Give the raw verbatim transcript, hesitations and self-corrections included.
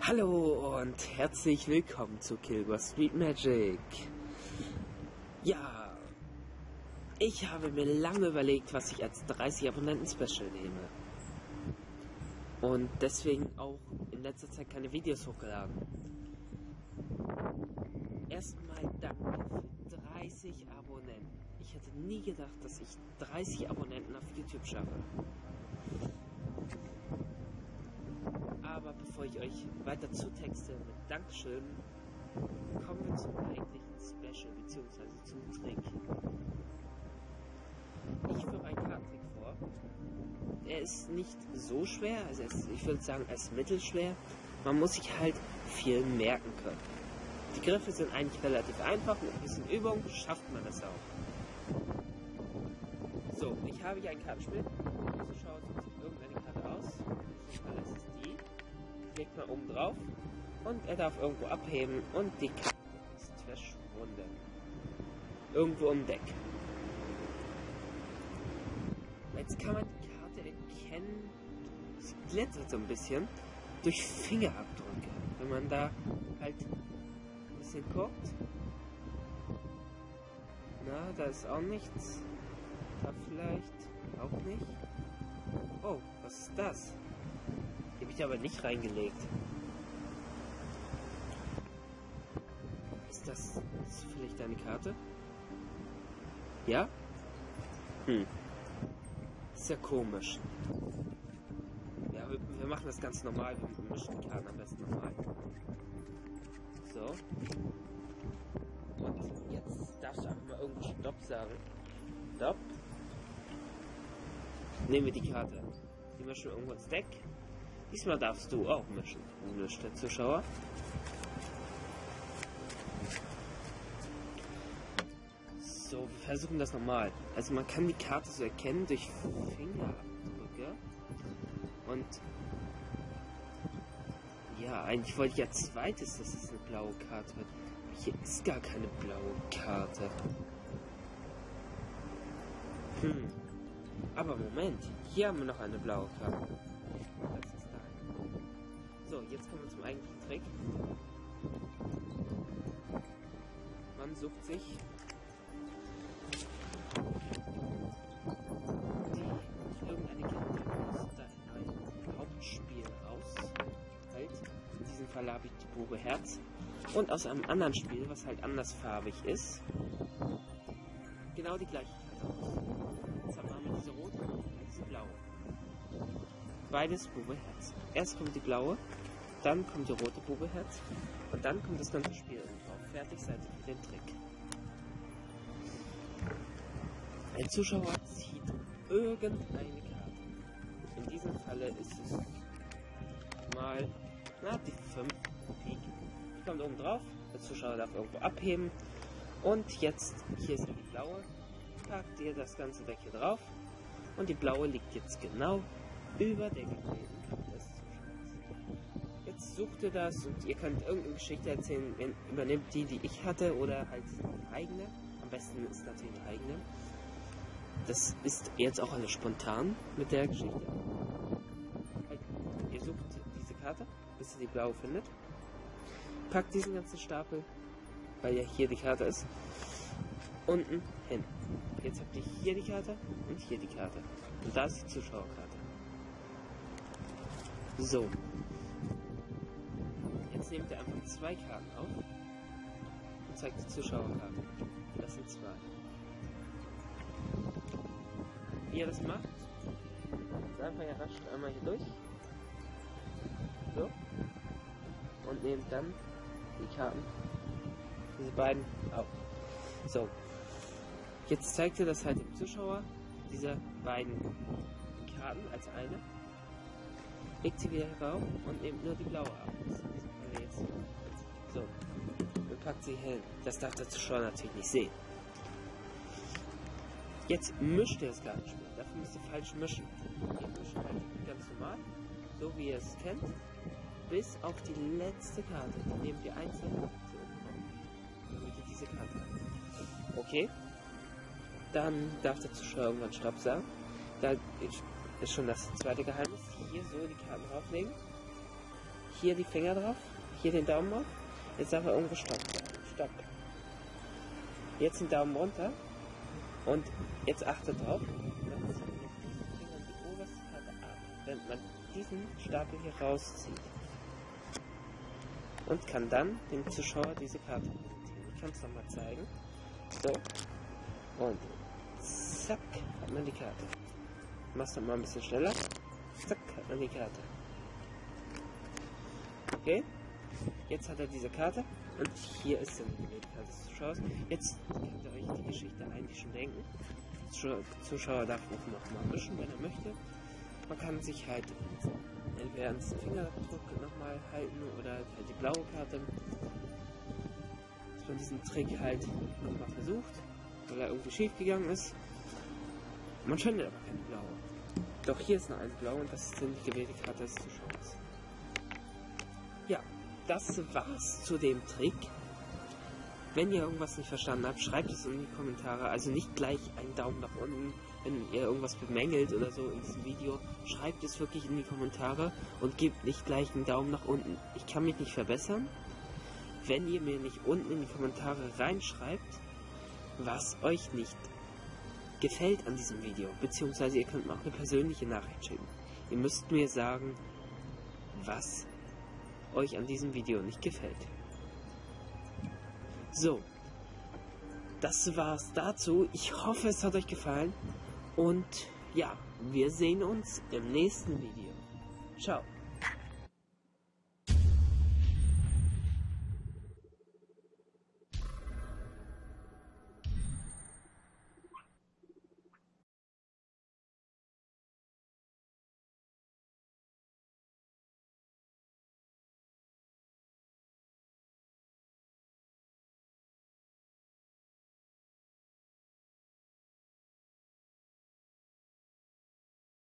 Hallo und herzlich willkommen zu Kilgore Street Magic. Ja, ich habe mir lange überlegt, was ich als dreißig Abonnenten Special nehme. Und deswegen auch in letzter Zeit keine Videos hochgeladen. Erstmal danke für dreißig Abonnenten. Ich hätte nie gedacht, dass ich dreißig Abonnenten auf YouTube schaffe. Aber bevor ich euch weiter zutexte mit Dankeschön, kommen wir zum eigentlichen Special bzw. zum Trick. Ich führe einen Kartentrick vor. Er ist nicht so schwer, also ist, ich würde sagen, er ist mittelschwer. Man muss sich halt viel merken können. Die Griffe sind eigentlich relativ einfach, mit ein bisschen Übung schafft man das auch. So, ich habe hier ein Kartenspiel. Der Zuschauer sucht sich irgendeine Karte aus. In diesem Fall ist es die. Klickt man oben drauf und er darf irgendwo abheben und die Karte ist verschwunden. Irgendwo im Deck. Jetzt kann man die Karte erkennen, sie glitzert so ein bisschen, durch Fingerabdrücke. Wenn man da halt ein bisschen guckt. Na, da ist auch nichts. Da vielleicht auch nicht. Oh, was ist das? Die habe ich aber nicht reingelegt. Ist das, ist vielleicht eine Karte? Ja? Hm. Ist ja komisch. Ja, wir, wir machen das ganz normal. Wir mischen die Karten am besten normal. So. Und jetzt darfst du einfach mal irgendwo Stopp sagen. Stopp. Nehmen wir die Karte. Die mischen wir irgendwo ins Deck. Diesmal darfst du auch mischen, mischt der Zuschauer. So, wir versuchen das nochmal. Also man kann die Karte so erkennen durch Fingerabdrücke. Und ja, eigentlich wollte ich ja zweites, dass es eine blaue Karte wird. Aber hier ist gar keine blaue Karte. Hm. Aber Moment, hier haben wir noch eine blaue Karte. Das ist da. So, jetzt kommen wir zum eigentlichen Trick. Man sucht sich die, irgendeine Karte aus deinem Hauptspiel aus. Halt, in diesem Fall habe ich die Bube Herz. Und aus einem anderen Spiel, was halt andersfarbig ist, genau die gleiche Karte aus. Jetzt haben wir diese rote und diese blaue. Beides Bube Herz. Erst kommt die blaue, dann kommt die rote Bube Herz und dann kommt das ganze Spiel drauf. Fertig seid ihr für den Trick. Ein Zuschauer zieht irgendeine Karte. In diesem Falle ist es mal, na, die fünf Pik. Die kommt oben drauf, der Zuschauer darf irgendwo abheben und jetzt, hier ist die blaue, packt ihr das ganze Deck hier drauf und die blaue liegt jetzt genau über der geklebten Karte des Zuschauers. Jetzt sucht ihr das und ihr könnt irgendeine Geschichte erzählen, übernimmt die, die ich hatte oder halt eine eigene. Am besten ist natürlich eine eigene. Das ist jetzt auch alles spontan mit der Geschichte. Halt, ihr sucht diese Karte, bis ihr die blaue findet. Packt diesen ganzen Stapel, weil ja hier die Karte ist, unten hin. Jetzt habt ihr hier die Karte und hier die Karte. Und da ist die Zuschauerkarte. So. Jetzt nehmt ihr einfach zwei Karten auf und zeigt die Zuschauerkarte. Das sind zwei. Wie ihr das macht, ist einfach ja rasch einmal hier durch. So. Und nehmt dann die Karten, diese beiden auf. So. Jetzt zeigt ihr das halt dem Zuschauer, diese beiden Karten als eine. Legt sie wieder herauf und nehmt nur die blaue ab. Das ist jetzt so. Und packt sie hin. Das darf der Zuschauer natürlich nicht sehen. Jetzt mischt ihr das Kartenspiel. Dafür müsst ihr falsch mischen. Ihr mischt halt ganz normal, so wie ihr es kennt, bis auf die letzte Karte. Die nehmt ihr einzeln auf, damit ihr diese Karte habt. Okay? Dann darf der Zuschauer irgendwann Stopp sagen. Da ist schon das zweite Geheimnis. Hier so die Karten drauflegen. hier die Finger drauf, hier den Daumen auf. Jetzt darf er irgendwo Stopp sagen. Stopp. Jetzt den Daumen runter. Und jetzt achtet drauf. Man zieht mit diesen Fingern die oberste Karte ab, wenn man diesen Stapel hier rauszieht. Und kann dann dem Zuschauer diese Karte präsentieren. Ich kann es nochmal zeigen. So. Und zack, hat man die Karte. Mach's nochmal ein bisschen schneller. Zack, hat man die Karte. Okay. Jetzt hat er diese Karte. Und hier ist dann die Karte des Zuschauers. Jetzt könnt ihr euch die Geschichte eigentlich schon denken. Der Zuschauer darf auch noch mal mischen, wenn er möchte. Man kann sich halt entweder ans Fingerdruck nochmal halten oder halt die blaue Karte. Dass man diesen Trick halt nochmal versucht, weil er irgendwie schief gegangen ist. Man findet aber keine blaue. Doch hier ist noch eine blaue und das ist dann die gewählte Karte des Zuschauers. Ja, das war's zu dem Trick. Wenn ihr irgendwas nicht verstanden habt, schreibt es in die Kommentare. Also nicht gleich einen Daumen nach unten, wenn ihr irgendwas bemängelt oder so in diesem Video. Schreibt es wirklich in die Kommentare und gebt nicht gleich einen Daumen nach unten. Ich kann mich nicht verbessern, wenn ihr mir nicht unten in die Kommentare reinschreibt, was euch nicht gefällt an diesem Video. Beziehungsweise ihr könnt mir auch eine persönliche Nachricht schicken. Ihr müsst mir sagen, was euch an diesem Video nicht gefällt. So, das war's dazu. Ich hoffe, es hat euch gefallen. Und ja, wir sehen uns im nächsten Video. Ciao.